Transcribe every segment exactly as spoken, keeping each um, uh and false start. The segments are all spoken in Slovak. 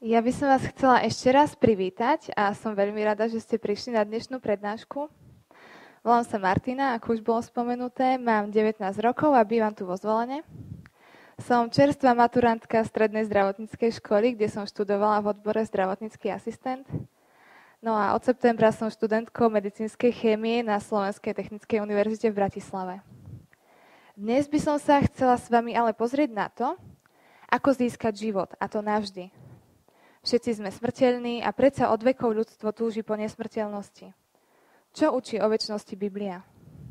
Ja by som vás chcela ešte raz privítať a som veľmi rada, že ste prišli na dnešnú prednášku. Volám sa Martina, ako už bolo spomenuté, mám devätnásť rokov a bývam tu vo Zvolene. Som čerstvá maturantka strednej zdravotníckej školy, kde som študovala v odbore zdravotnícky asistent. No a od septembra som študentkou medicínskej chémie na Slovenskej technickej univerzite v Bratislave. Dnes by som sa chcela s vami ale pozrieť na to, ako získať život, a to navždy. Všetci sme smrteľní a predsa od vekov ľudstvo túži po nesmrteľnosti. Čo učí o večnosti Biblia?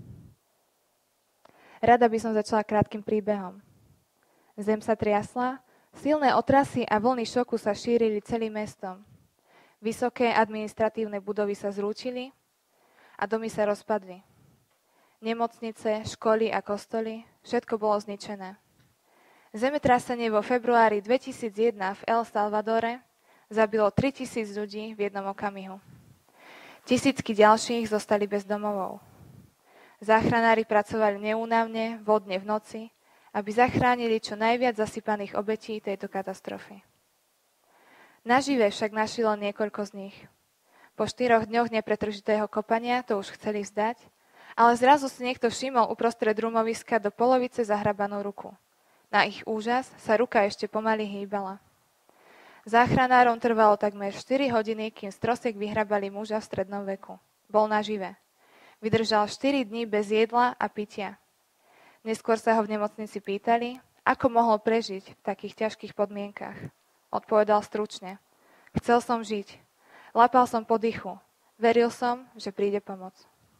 Rada by som začala krátkym príbehom. Zem sa triasla, silné otrasy a vlny šoku sa šírili celým mestom. Vysoké administratívne budovy sa zrútili a domy sa rozpadli. Nemocnice, školy a kostoly, všetko bolo zničené. Zemetrasenie vo februári dvetisícjeden v El Salvadore zabilo tritisíc ľudí v jednom okamihu. Tisícky ďalších zostali bez domovov. Záchranári pracovali neúnavne, vodne v noci, aby zachránili čo najviac zasypaných obetí tejto katastrofy. Nažive však našli len niekoľko z nich. Po štyroch dňoch nepretržitého kopania to už chceli vzdať, ale zrazu si niekto všimol uprostred rumoviska do polovice zahrabanú ruku. Na ich úžas sa ruka ešte pomaly hýbala. Záchranárom trvalo takmer štyri hodiny, kým z trosiek vyhrabali muža v strednom veku. Bol nažive. Vydržal štyri dni bez jedla a pitia. Neskôr sa ho v nemocnici pýtali, ako mohol prežiť v takých ťažkých podmienkach. Odpovedal stručne. Chcel som žiť. Lapal som po dychu. Veril som, že príde pomoc.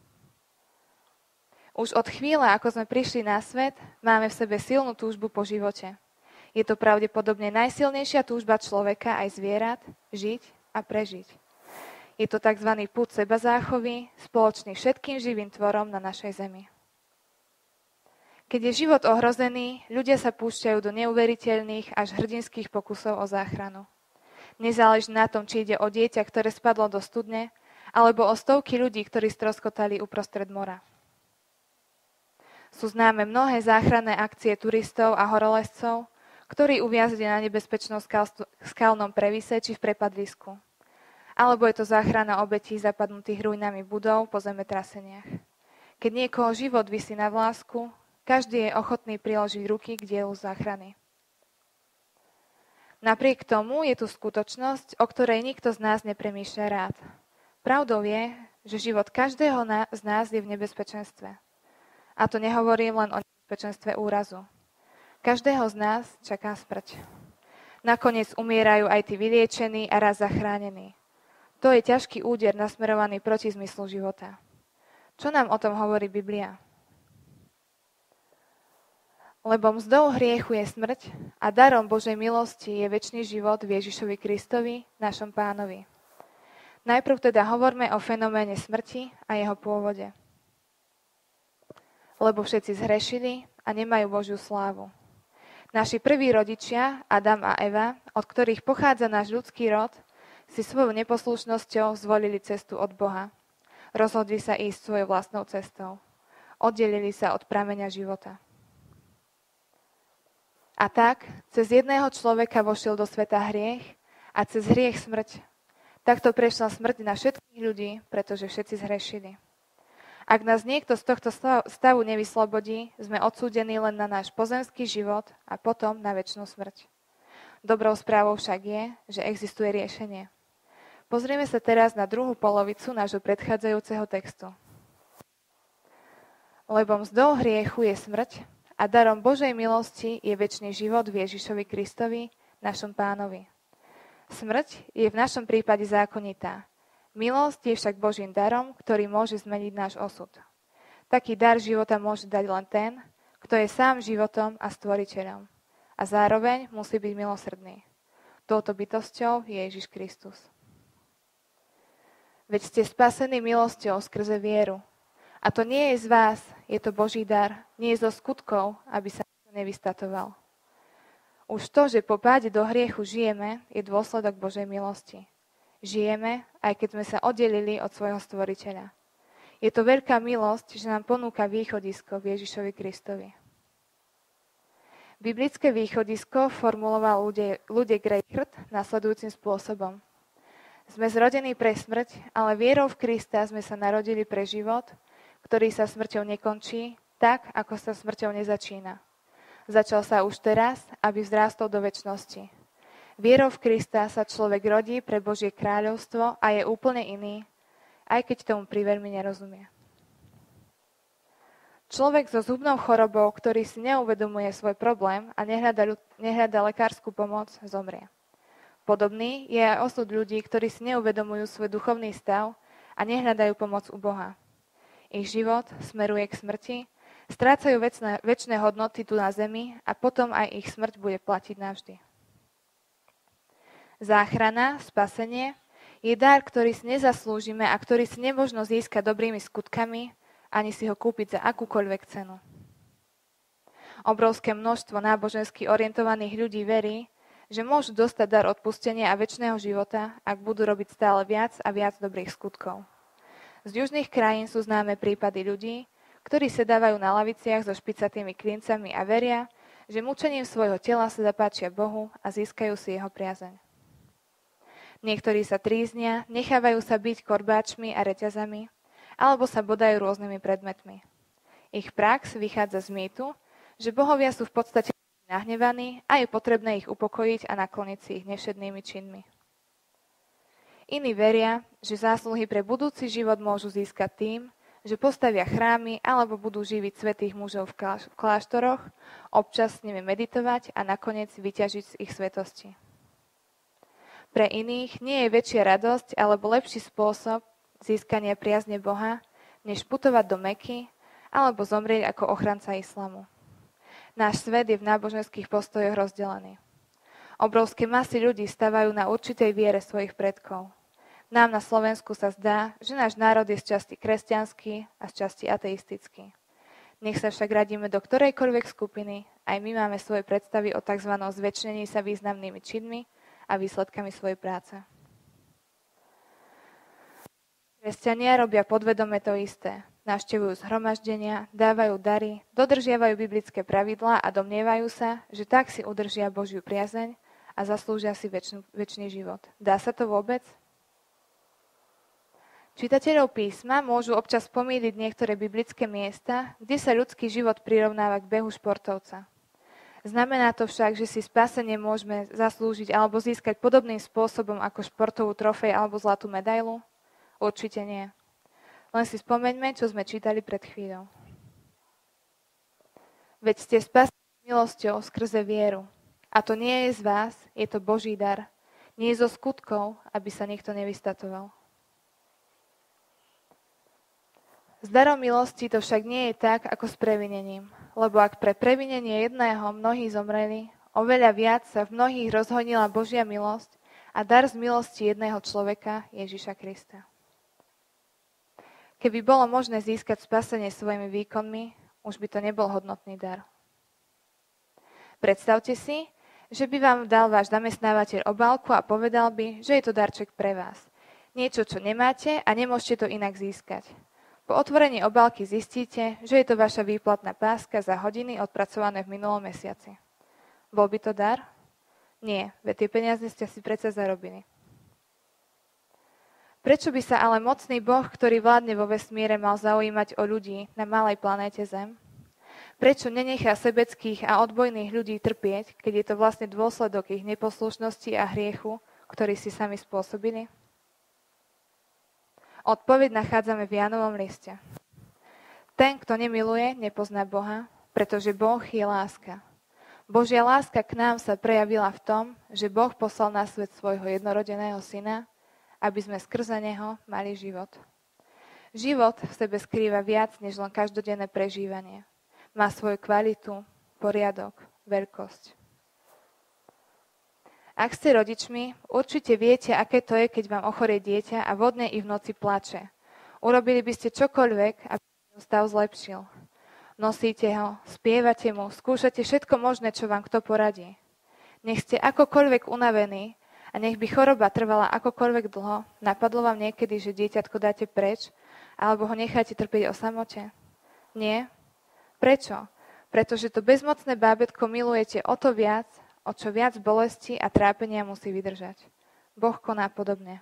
Už od chvíle, ako sme prišli na svet, máme v sebe silnú túžbu po živote. Je to pravdepodobne najsilnejšia túžba človeka aj zvierat, žiť a prežiť. Je to tzv. Pud sebazáchovy, spoločný všetkým živým tvorom na našej zemi. Keď je život ohrozený, ľudia sa púšťajú do neuveriteľných až hrdinských pokusov o záchranu. Nezáleží na tom, či ide o dieťa, ktoré spadlo do studne, alebo o stovky ľudí, ktorí stroskotali uprostred mora. Sú známe mnohé záchranné akcie turistov a horolezcov, ktorí uviazli na nebezpečnom skalnom previse či v prepadlisku. Alebo je to záchrana obetí zapadnutých ruinami budov po zemetraseniach. Keď niekoho život visí na vlásku, každý je ochotný priložiť ruky k dielu záchrany. Napriek tomu je tu skutočnosť, o ktorej nikto z nás nepremýšľa rád. Pravdou je, že život každého z nás je v nebezpečenstve. A to nehovorím len o nebezpečenstve úrazu. Každého z nás čaká smrť. Nakoniec umierajú aj tí vyliečení a raz zachránení. To je ťažký úder nasmerovaný proti zmyslu života. Čo nám o tom hovorí Biblia? Lebo mzdou hriechu je smrť a darom Božej milosti je večný život v Ježišovi Kristovi, našom Pánovi. Najprv teda hovorme o fenoméne smrti a jeho pôvode. Lebo všetci zhrešili a nemajú Božiu slávu. Naši prví rodičia, Adam a Eva, od ktorých pochádza náš ľudský rod, si svojou neposlušnosťou zvolili cestu od Boha. Rozhodli sa ísť svojou vlastnou cestou. Oddelili sa od prameňa života. A tak, cez jedného človeka vošiel do sveta hriech a cez hriech smrť. Takto prešla smrť na všetkých ľudí, pretože všetci zhrešili. Ak nás niekto z tohto stavu nevyslobodí, sme odsúdení len na náš pozemský život a potom na večnú smrť. Dobrou správou však je, že existuje riešenie. Pozrieme sa teraz na druhú polovicu nášho predchádzajúceho textu. Lebo mzdou hriechu je smrť a darom Božej milosti je večný život v Ježišovi Kristovi, našom Pánovi. Smrť je v našom prípade zákonitá. Milosť je však Božím darom, ktorý môže zmeniť náš osud. Taký dar života môže dať len ten, kto je sám životom a stvoriteľom. A zároveň musí byť milosrdný. Touto bytosťou je Ježiš Kristus. Veď ste spasení milosťou skrze vieru. A to nie je z vás, je to Boží dar, nie je zo skutkov, aby sa nevystatoval. Už to, že po páde do hriechu žijeme, je dôsledok Božej milosti. Žijeme, aj keď sme sa oddelili od svojho stvoriteľa. Je to veľká milosť, že nám ponúka východisko v Ježišovi Kristovi. Biblické východisko formuloval Ludek Reichert nasledujúcim spôsobom. Sme zrodení pre smrť, ale vierou v Krista sme sa narodili pre život, ktorý sa smrťou nekončí, tak, ako sa smrťou nezačína. Začal sa už teraz, aby vzrástol do večnosti. Vierou v Krista sa človek rodí pre Božie kráľovstvo a je úplne iný, aj keď tomu priveľmi nerozumie. Človek so zhubnou chorobou, ktorý si neuvedomuje svoj problém a nehľada, nehľada lekárskú pomoc, zomrie. Podobný je aj osud ľudí, ktorí si neuvedomujú svoj duchovný stav a nehľadajú pomoc u Boha. Ich život smeruje k smrti, strácajú večné, večné hodnoty tu na zemi a potom aj ich smrť bude platiť navždy. Záchrana, spasenie, je dar, ktorý si nezaslúžime a ktorý si nemožno získať dobrými skutkami, ani si ho kúpiť za akúkoľvek cenu. Obrovské množstvo nábožensky orientovaných ľudí verí, že môžu dostať dar odpustenia a večného života, ak budú robiť stále viac a viac dobrých skutkov. Z južných krajín sú známe prípady ľudí, ktorí sedávajú na laviciach so špicatými klincami a veria, že mučením svojho tela sa zapáčia Bohu a získajú si jeho priazeň. Niektorí sa tríznia, nechávajú sa byť korbáčmi a reťazami, alebo sa bodajú rôznymi predmetmi. Ich prax vychádza z mýtu, že bohovia sú v podstate nahnevaní a je potrebné ich upokojiť a nakloniť si ich nevšednými činmi. Iní veria, že zásluhy pre budúci život môžu získať tým, že postavia chrámy alebo budú živiť svätých mužov v kláštoroch, občas s nimi meditovať a nakoniec vyťažiť z ich svetosti. Pre iných nie je väčšia radosť alebo lepší spôsob získania priazne Boha, než putovať do Meky alebo zomrieť ako ochranca islamu. Náš svet je v náboženských postojoch rozdelený. Obrovské masy ľudí stavajú na určitej viere svojich predkov. Nám na Slovensku sa zdá, že náš národ je z časti kresťanský a z časti ateistický. Nech sa však radíme do ktorejkoľvek skupiny, aj my máme svoje predstavy o tzv. Zvečnení sa významnými činmi a výsledkami svojej práce. Kresťania robia podvedome to isté. Navštevujú zhromaždenia, dávajú dary, dodržiavajú biblické pravidlá a domnievajú sa, že tak si udržia Božiu priazeň a zaslúžia si večný, večný život. Dá sa to vôbec? Čitateľov písma môžu občas pomýliť niektoré biblické miesta, kde sa ľudský život prirovnáva k behu športovca. Znamená to však, že si spasenie môžeme zaslúžiť alebo získať podobným spôsobom ako športovú trofej alebo zlatú medailu? Určite nie. Len si spomeňme, čo sme čítali pred chvíľou. Veď ste spasení milosťou skrze vieru. A to nie je z vás, je to Boží dar. Nie je zo skutkov, aby sa niekto nevystatoval. S darom milosti to však nie je tak, ako s previnením. Lebo ak pre previnenie jedného mnohí zomreli, oveľa viac sa v mnohých rozhonila Božia milosť a dar z milosti jedného človeka, Ježiša Krista. Keby bolo možné získať spasenie svojimi výkonmi, už by to nebol hodnotný dar. Predstavte si, že by vám dal váš zamestnávateľ obálku a povedal by, že je to darček pre vás. Niečo, čo nemáte a nemôžete to inak získať. Po otvorení obálky zistíte, že je to vaša výplatná páska za hodiny odpracované v minulom mesiaci. Bol by to dar? Nie, veď tie peniaze ste si predsa zarobili. Prečo by sa ale mocný Boh, ktorý vládne vo vesmíre, mal zaujímať o ľudí na malej planéte Zem? Prečo nenechá sebeckých a odbojných ľudí trpieť, keď je to vlastne dôsledok ich neposlušnosti a hriechu, ktorý si sami spôsobili? Odpoveď nachádzame v Jánovom liste. Ten, kto nemiluje, nepozná Boha, pretože Boh je láska. Božia láska k nám sa prejavila v tom, že Boh poslal na svet svojho jednorodeného syna, aby sme skrze neho mali život. Život v sebe skrýva viac, než len každodenné prežívanie. Má svoju kvalitu, poriadok, veľkosť. Ak ste rodičmi, určite viete, aké to je, keď vám ochorie dieťa a vodne i v noci plače. Urobili by ste čokoľvek, aby sa stav zlepšil. Nosíte ho, spievate mu, skúšate všetko možné, čo vám kto poradí. Nech ste akokoľvek unavení, a nech by choroba trvala akokoľvek dlho, napadlo vám niekedy, že dieťatko dáte preč, alebo ho necháte trpieť o samote? Nie? Prečo? pretože to bezmocné bábätko milujete o to viac, o čo viac bolesti a trápenia musí vydržať. Boh koná podobne.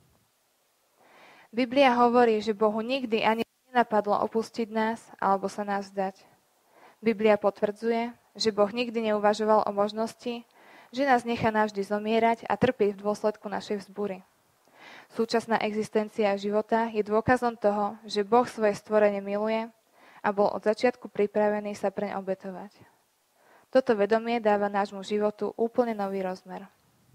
Biblia hovorí, že Bohu nikdy ani nenapadlo opustiť nás alebo sa nás vzdať. Biblia potvrdzuje, že Boh nikdy neuvažoval o možnosti, že nás nechá navždy zomierať a trpieť v dôsledku našej vzbúry. Súčasná existencia života je dôkazom toho, že Boh svoje stvorenie miluje a bol od začiatku pripravený sa preň obetovať. Toto vedomie dáva nášmu životu úplne nový rozmer.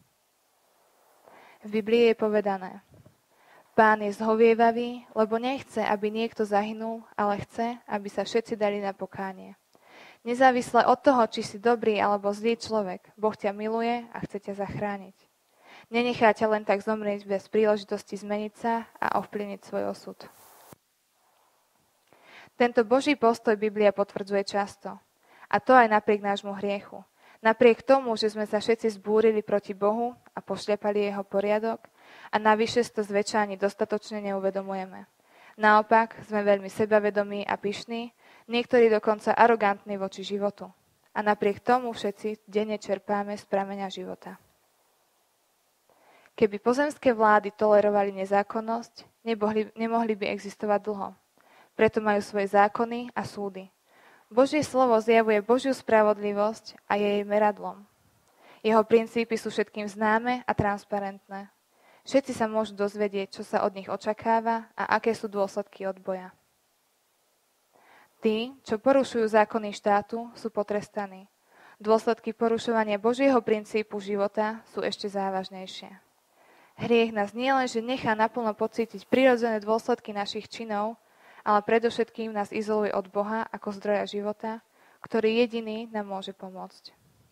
V Biblii je povedané: Pán je zhovievavý, lebo nechce, aby niekto zahynul, ale chce, aby sa všetci dali na pokánie. Nezávisle od toho, či si dobrý alebo zlý človek, Boh ťa miluje a chce ťa zachrániť. Nenechá ťa len tak zomrieť bez príležitosti zmeniť sa a ovplyvniť svoj osud. Tento Boží postoj Biblia potvrdzuje často. A to aj napriek nášmu hriechu. Napriek tomu, že sme sa všetci zbúrili proti Bohu a pošľapali jeho poriadok a navyše to zväčša ani dostatočne neuvedomujeme. Naopak, sme veľmi sebavedomí a pyšní, niektorí dokonca arogantní voči životu. A napriek tomu všetci denne čerpáme z prameňa života. Keby pozemské vlády tolerovali nezákonnosť, nemohli, nemohli by existovať dlho. Preto majú svoje zákony a súdy. Božie slovo zjavuje Božiu spravodlivosť a je jej meradlom. Jeho princípy sú všetkým známe a transparentné. Všetci sa môžu dozvedieť, čo sa od nich očakáva a aké sú dôsledky odboja. Tí, čo porušujú zákony štátu, sú potrestaní. Dôsledky porušovania Božieho princípu života sú ešte závažnejšie. Hriech nás nielenže nechá naplno pocítiť prirodzené dôsledky našich činov, ale predovšetkým nás izoluje od Boha ako zdroja života, ktorý jediný nám môže pomôcť.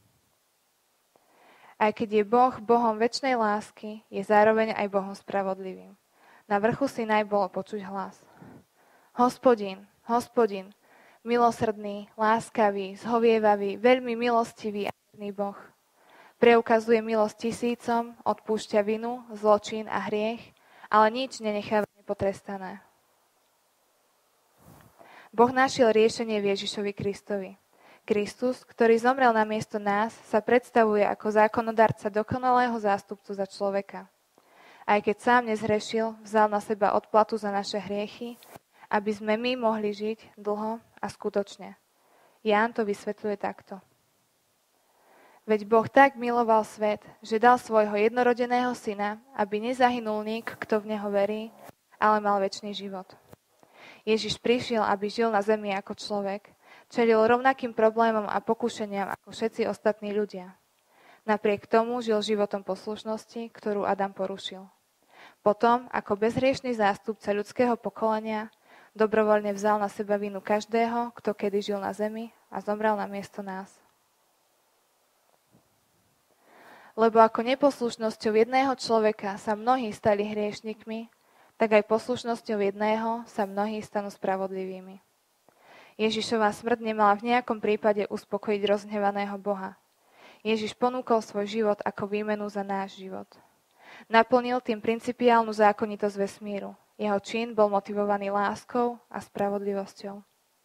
Aj keď je Boh Bohom večnej lásky, je zároveň aj Bohom spravodlivým. Na vrchu Sinaj bolo počuť hlas: Hospodin, Hospodin, milosrdný, láskavý, zhovievavý, veľmi milostivý a verný Boh. Preukazuje milosť tisícom, odpúšťa vinu, zločin a hriech, ale nič nenecháva nepotrestané. Boh našiel riešenie v Ježišovi Kristovi. Kristus, ktorý zomrel namiesto nás, sa predstavuje ako zákonodarca dokonalého zástupcu za človeka. Aj keď sám nezhrešil, vzal na seba odplatu za naše hriechy, aby sme my mohli žiť dlho a skutočne. Ján to vysvetľuje takto. Veď Boh tak miloval svet, že dal svojho jednorodeného syna, aby nezahynul nik, kto v neho verí, ale mal večný život. Ježiš prišiel, aby žil na zemi ako človek, čelil rovnakým problémom a pokušeniam ako všetci ostatní ľudia. Napriek tomu žil životom poslušnosti, ktorú Adam porušil. Potom, ako bezhriešny zástupca ľudského pokolenia, dobrovoľne vzal na seba vinu každého, kto kedy žil na zemi a zomrel namiesto nás. Lebo ako neposlušnosťou jedného človeka sa mnohí stali hriešnikmi, tak aj poslušnosťou jedného sa mnohí stanú spravodlivými. Ježišova smrť nemala v nejakom prípade uspokojiť rozhnevaného Boha. Ježiš ponúkol svoj život ako výmenu za náš život. Naplnil tým principiálnu zákonitosť vesmíru. Jeho čin bol motivovaný láskou a spravodlivosťou.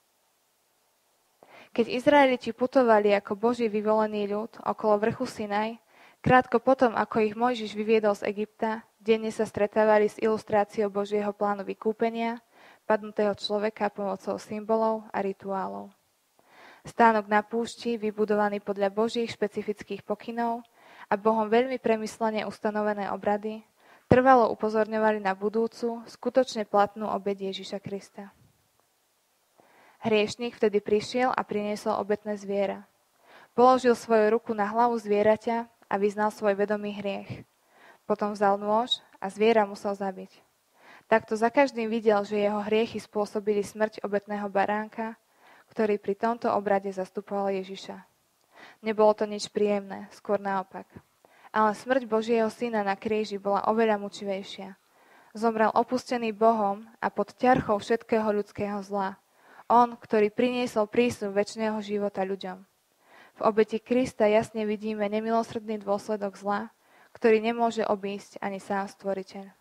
Keď Izraeliti putovali ako Boží vyvolený ľud okolo vrchu Sinaj, krátko potom, ako ich Mojžiš vyviedol z Egypta, denne sa stretávali s ilustráciou Božieho plánu vykúpenia, padnutého človeka pomocou symbolov a rituálov. Stánok na púšti, vybudovaný podľa Božích špecifických pokynov a Bohom veľmi premyslene ustanovené obrady, trvalo upozorňovali na budúcu, skutočne platnú obeť Ježiša Krista. Hriešnik vtedy prišiel a priniesol obetné zviera. Položil svoju ruku na hlavu zvieraťa a vyznal svoj vedomý hriech. Potom vzal nôž a zviera musel zabiť. Takto za každým videl, že jeho hriechy spôsobili smrť obetného baránka, ktorý pri tomto obrade zastupoval Ježiša. Nebolo to nič príjemné, skôr naopak. Ale smrť Božieho syna na kríži bola oveľa mučivejšia. Zomrel opustený Bohom a pod ťarchou všetkého ľudského zla. On, ktorý priniesol prísľub večného života ľuďom. V obeti Krista jasne vidíme nemilosrdný dôsledok zla, ktorý nemôže obísť ani sám Stvoriteľ.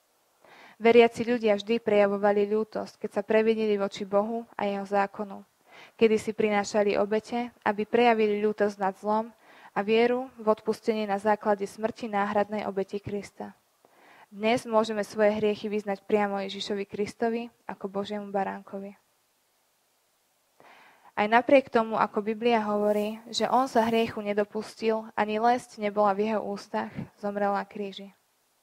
Veriaci ľudia vždy prejavovali ľútosť, keď sa previnili voči Bohu a jeho zákonu. kedy si prinášali obete, aby prejavili ľútosť nad zlom a vieru v odpustenie na základe smrti náhradnej obeti Krista. Dnes môžeme svoje hriechy vyznať priamo Ježišovi Kristovi ako Božiemu baránkovi. Aj napriek tomu, ako Biblia hovorí, že on sa hriechu nedopustil, ani lesť nebola v jeho ústach, zomrel na kríži.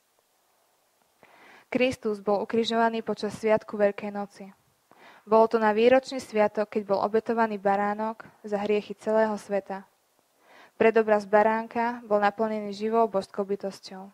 Kristus bol ukrižovaný počas sviatku Veľkej noci. Bolo to na výročný sviatok, keď bol obetovaný baránok za hriechy celého sveta. Predobraz baránka bol naplnený živou božskou bytosťou.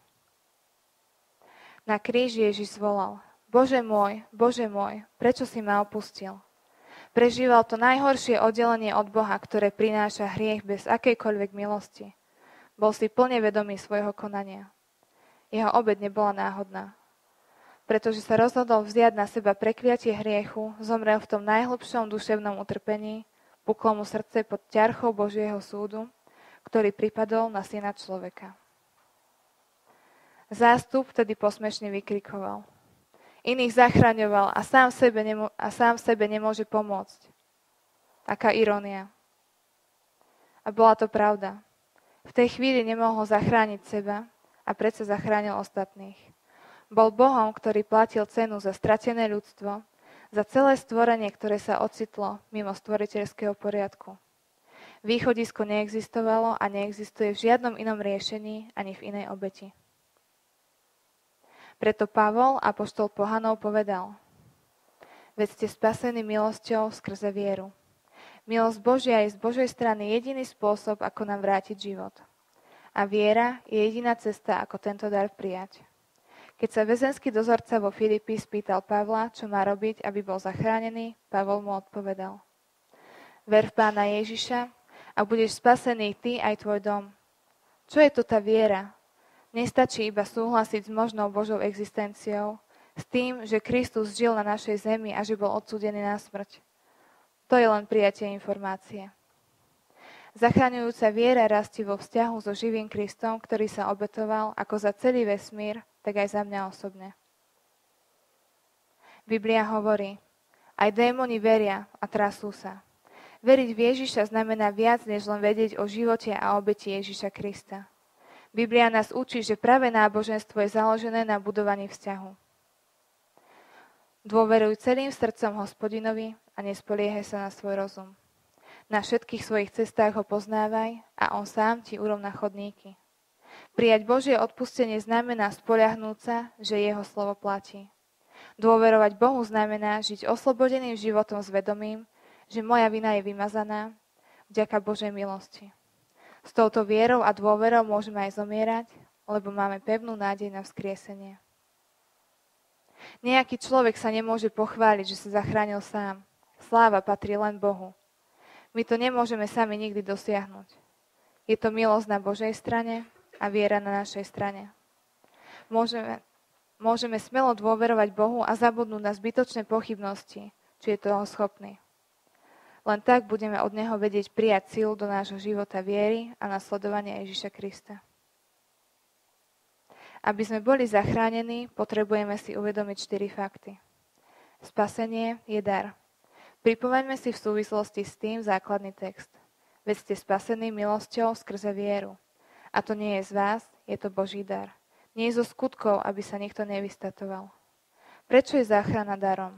Na kríži Ježiš zvolal: Bože môj, Bože môj, prečo si ma opustil? Prežíval to najhoršie oddelenie od Boha, ktoré prináša hriech bez akejkoľvek milosti. Bol si plne vedomý svojho konania. Jeho obed nebola náhodná. Pretože sa rozhodol vziať na seba prekliatie hriechu, zomrel v tom najhlbšom duševnom utrpení, puklo mu srdce pod ťarchou Božieho súdu, ktorý pripadol na syna človeka. Zástup tedy posmešne vykrikoval: Iných zachraňoval a sám sebe, nemo- a sám sebe nemôže pomôcť. Aká irónia. A bola to pravda. V tej chvíli nemohol zachrániť seba a predsa zachránil ostatných. Bol Bohom, ktorý platil cenu za stratené ľudstvo, za celé stvorenie, ktoré sa ocitlo mimo stvoriteľského poriadku. Východisko neexistovalo a neexistuje v žiadnom inom riešení ani v inej obeti. Preto Pavol, apoštol pohanov, povedal: Veď ste spasení milosťou skrze vieru. Milosť Božia je z Božej strany jediný spôsob, ako nám vrátiť život. A viera je jediná cesta, ako tento dar prijať. Keď sa väzenský dozorca vo Filipi spýtal Pavla, čo má robiť, aby bol zachránený, Pavol mu odpovedal: Ver v Pána Ježiša a budeš spasený ty aj tvoj dom. Čo je to tá viera? Nestačí iba súhlasiť s možnou Božou existenciou, s tým, že Kristus žil na našej zemi a že bol odsúdený na smrť. To je len prijatie informácie. Zachraňujúca viera rastie vo vzťahu so živým Kristom, ktorý sa obetoval ako za celý vesmír, tak aj za mňa osobne. Biblia hovorí: Aj démoni veria a trasú sa. Veriť v Ježiša znamená viac, než len vedieť o živote a obeti Ježiša Krista. Biblia nás učí, že práve náboženstvo je založené na budovaní vzťahu. Dôveruj celým srdcom Hospodinovi a nespoliehaj sa na svoj rozum. Na všetkých svojich cestách ho poznávaj a on sám ti urovná chodníky. Prijať Božie odpustenie znamená spoľahnúť sa, že jeho slovo platí. Dôverovať Bohu znamená žiť oslobodeným životom s vedomím, že moja vina je vymazaná vďaka Božej milosti. S touto vierou a dôverou môžeme aj zomierať, lebo máme pevnú nádej na vzkriesenie. Nejaký človek sa nemôže pochváliť, že sa zachránil sám. Sláva patrí len Bohu. My to nemôžeme sami nikdy dosiahnuť. Je to milosť na Božej strane a viera na našej strane. Môžeme, môžeme smelo dôverovať Bohu a zabudnúť na zbytočné pochybnosti, či je toho schopný. Len tak budeme od Neho vedieť prijať silu do nášho života viery a nasledovania Ježiša Krista. Aby sme boli zachránení, potrebujeme si uvedomiť štyri fakty. Spasenie je dar. Pripomeňme si v súvislosti s tým základný text. Veď ste spasení milosťou skrze vieru. A to nie je z vás, je to Boží dar. Nie je zo skutkov, aby sa nikto nevystatoval. Prečo je záchrana darom?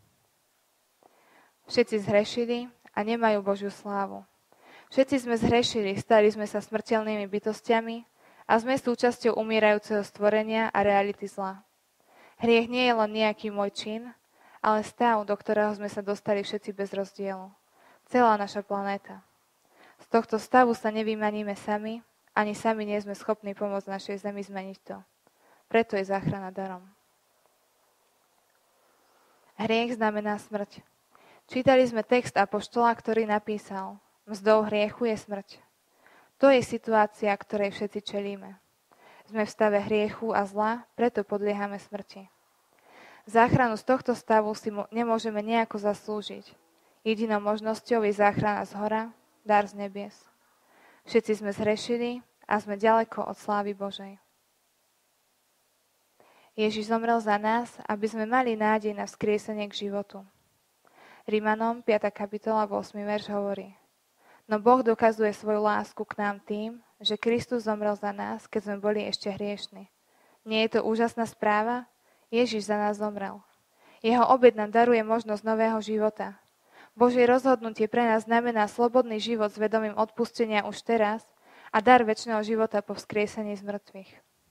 Všetci zhrešili a nemajú Božiu slávu. Všetci sme zhrešili, stali sme sa smrteľnými bytostiami a sme súčasťou umierajúceho stvorenia a reality zla. Hriech nie je len nejaký môj čin, ale stav, do ktorého sme sa dostali všetci bez rozdielu. Celá naša planéta. Z tohto stavu sa nevymaníme sami, ani sami nie sme schopní pomôcť našej zemi zmeniť to. Preto je záchrana darom. Hriech znamená smrť. Čítali sme text apoštola, ktorý napísal: Mzdou hriechu je smrť. To je situácia, ktorej všetci čelíme. Sme v stave hriechu a zla, preto podliehame smrti. Záchranu z tohto stavu si nemôžeme nejako zaslúžiť. Jedinou možnosťou je záchrana z hora, dar z nebies. Všetci sme zhrešili a sme ďaleko od slávy Božej. Ježiš zomrel za nás, aby sme mali nádej na vzkriesenie k životu. Rimanom piata kapitola ôsmy verš hovorí: No Boh dokazuje svoju lásku k nám tým, že Kristus zomrel za nás, keď sme boli ešte hriešni. Nie je to úžasná správa? Ježiš za nás zomrel. Jeho obed nám daruje možnosť nového života. Božie rozhodnutie pre nás znamená slobodný život s vedomím odpustenia už teraz a dar večného života po vzkriesení z mŕtvych.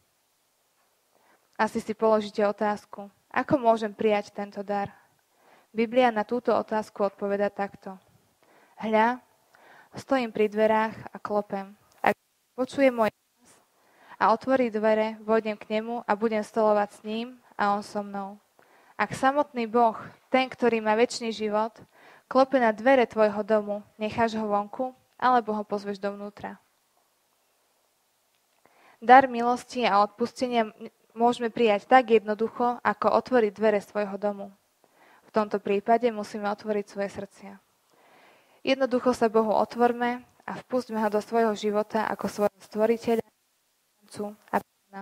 Asi si položíte otázku, ako môžem prijať tento dar? Biblia na túto otázku odpoveda takto. Hľa, stojím pri dverách a klopem. Ak počuje môj hlas a otvorí dvere, vojdem k nemu a budem stolovať s ním a on so mnou. Ak samotný Boh, ten, ktorý má večný život, klope na dvere tvojho domu, necháš ho vonku, alebo ho pozveš dovnútra. Dar milosti a odpustenia môžeme prijať tak jednoducho, ako otvoriť dvere svojho domu. V tomto prípade musíme otvoriť svoje srdcia. Jednoducho sa Bohu otvorme a vpustme ho do svojho života ako svojho stvoriteľa a pána.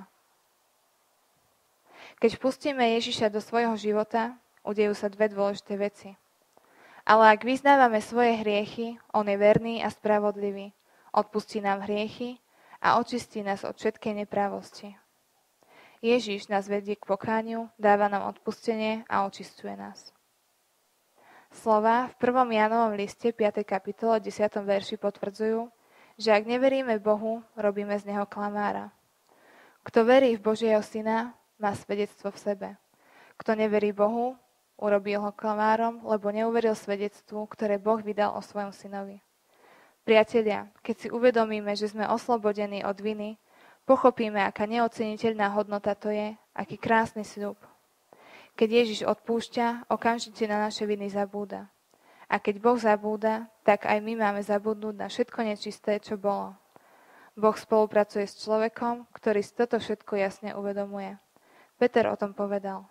Keď vpustíme Ježiša do svojho života, udejú sa dve dôležité veci. Ale ak vyznávame svoje hriechy, on je verný a spravodlivý. Odpustí nám hriechy a očistí nás od všetkej neprávosti. Ježiš nás vedie k pokániu, dáva nám odpustenie a očistuje nás. Slova v prvom Jánovom liste piatej kapitole desiatom verši potvrdzujú, že ak neveríme Bohu, robíme z neho klamára. Kto verí v Božieho Syna, má svedectvo v sebe. Kto neverí Bohu, urobil ho klamárom, lebo neuveril svedectvu, ktoré Boh vydal o svojom synovi. Priatelia, keď si uvedomíme, že sme oslobodení od viny, pochopíme, aká neoceniteľná hodnota to je, aký krásny sľub. Keď Ježiš odpúšťa, okamžite na naše viny zabúda. A keď Boh zabúda, tak aj my máme zabudnúť na všetko nečisté, čo bolo. Boh spolupracuje s človekom, ktorý si toto všetko jasne uvedomuje. Peter o tom povedal.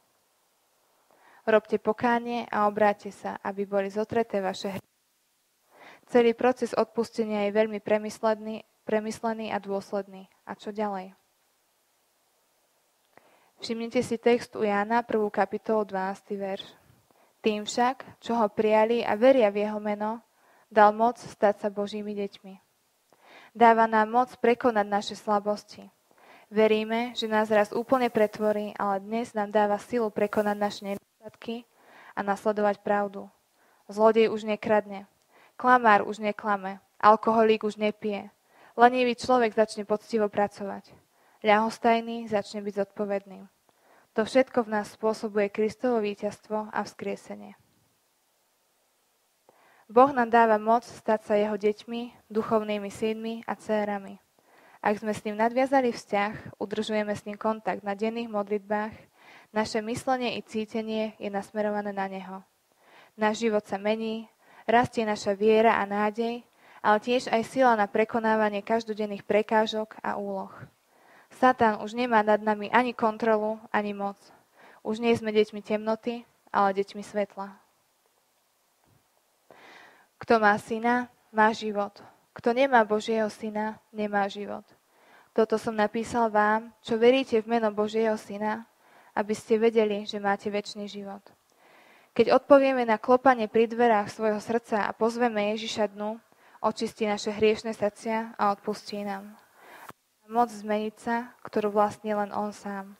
Robte pokánie a obráťte sa, aby boli zotreté vaše hriechy. Celý proces odpustenia je veľmi premyslený, premyslený a dôsledný. A čo ďalej? Všimnite si text u Jána, prvú kapitolu, dvanásty verš. Tým však, čo ho prijali a veria v jeho meno, dal moc stať sa Božími deťmi. Dáva nám moc prekonať naše slabosti. Veríme, že nás raz úplne pretvorí, ale dnes nám dáva silu prekonať naše nedostatky a nasledovať pravdu. Zlodej už nekradne, klamár už neklame, alkoholík už nepije, lenivý človek začne poctivo pracovať, ľahostajný začne byť zodpovedným. To všetko v nás spôsobuje Kristovo víťazstvo a vzkriesenie. Boh nám dáva moc stať sa jeho deťmi, duchovnými synmi a dcérami. Ak sme s ním nadviazali vzťah, udržujeme s ním kontakt na denných modlitbách, naše myslenie i cítenie je nasmerované na neho. Náš život sa mení, rastie naša viera a nádej, ale tiež aj sila na prekonávanie každodenných prekážok a úloh. Satan už nemá nad nami ani kontrolu, ani moc. Už nie sme deťmi temnoty, ale deťmi svetla. Kto má syna, má život. Kto nemá Božieho syna, nemá život. Toto som napísal vám, čo veríte v meno Božieho syna, aby ste vedeli, že máte večný život. Keď odpovieme na klopanie pri dverách svojho srdca a pozveme Ježiša dnu, očistí naše hriešne srdcia a odpustí nám. Moc zmeniť sa, ktorú vlastní len on sám.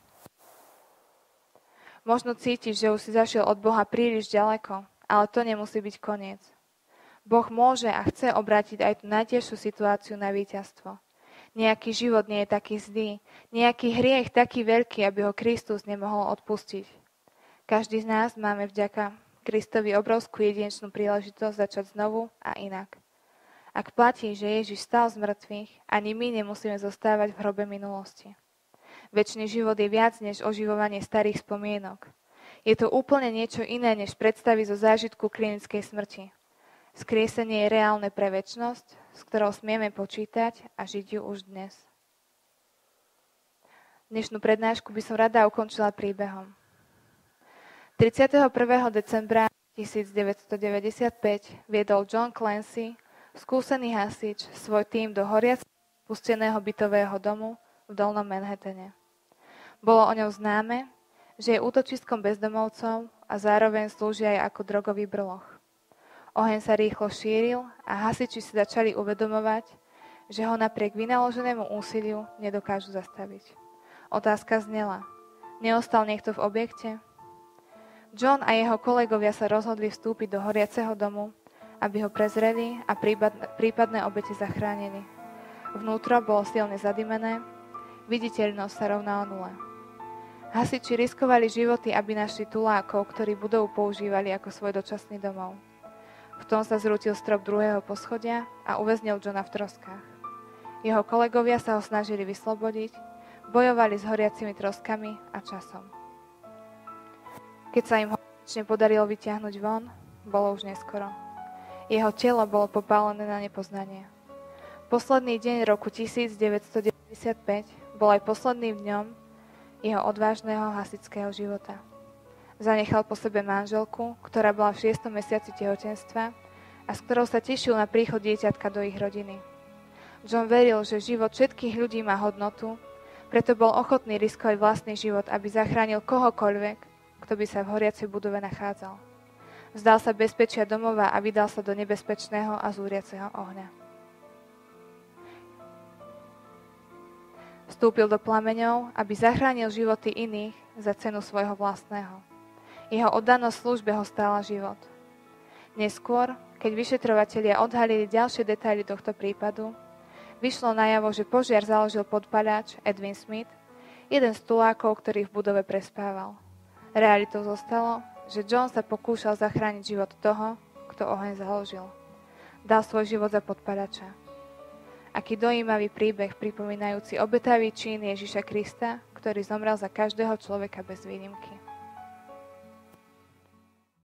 Možno cítiš, že už si zašiel od Boha príliš ďaleko, ale to nemusí byť koniec. Boh môže a chce obrátiť aj tú najtežšiu situáciu na víťazstvo. Nejaký život nie je taký zlý, nejaký hriech taký veľký, aby ho Kristus nemohol odpustiť. Každý z nás máme vďaka Kristovi obrovskú jedinečnú príležitosť začať znovu a inak. Ak platí, že Ježiš stal z mŕtvych, ani my nemusíme zostávať v hrobe minulosti. Večný život je viac než oživovanie starých spomienok. Je to úplne niečo iné než predstavy zo zážitku klinickej smrti. Skriesenie je reálne pre večnosť, s ktorou smieme počítať a žiť ju už dnes. Dnešnú prednášku by som rada ukončila príbehom. tridsiateho prvého decembra tisícdeväťstodeväťdesiatpäť viedol John Clancy, skúsený hasič, svoj tím do horiaceho pusteného bytového domu v Dolnom Manhattane. Bolo o ňom známe, že je útočiskom bezdomovcov, a zároveň slúži aj ako drogový brloch. Oheň sa rýchlo šíril a hasiči si začali uvedomovať, že ho napriek vynaloženému úsiliu nedokážu zastaviť. Otázka znela, neostal niekto v objekte? John a jeho kolegovia sa rozhodli vstúpiť do horiaceho domu, aby ho prezreli a prípadné obete zachránili. Vnútro bolo silne zadimené, viditeľnosť sa rovnala nule. Hasiči riskovali životy, aby našli tulákov, ktorí budovu používali ako svoj dočasný domov. V tom sa zrútil strop druhého poschodia a uväznil Johna v troskách. Jeho kolegovia sa ho snažili vyslobodiť, bojovali s horiacimi troskami a časom. Keď sa im ho konečne podarilo vyťahnuť von, bolo už neskoro. Jeho telo bolo popálené na nepoznanie. Posledný deň roku devätnásťstodeväťdesiatpäť bol aj posledným dňom jeho odvážneho hasičského života. Zanechal po sebe manželku, ktorá bola v šiestom mesiaci tehotenstva a s ktorou sa tešil na príchod dieťatka do ich rodiny. John veril, že život všetkých ľudí má hodnotu, preto bol ochotný riskovať vlastný život, aby zachránil kohokoľvek, kto by sa v horiacej budove nachádzal. Vzdal sa bezpečia domova a vydal sa do nebezpečného a zúriaceho ohňa. Vstúpil do plameňov, aby zachránil životy iných za cenu svojho vlastného. Jeho oddanosť službe ho stála život. Neskôr, keď vyšetrovatelia odhalili ďalšie detaily tohto prípadu, vyšlo najavo, že požiar založil podpaľač Edwin Smith, jeden z tulákov, ktorý v budove prespával. Realitou zostalo, že John sa pokúšal zachrániť život toho, kto oheň založil. Dal svoj život za podpaľača. Aký dojímavý príbeh pripomínajúci obetavý čin Ježiša Krista, ktorý zomrel za každého človeka bez výnimky.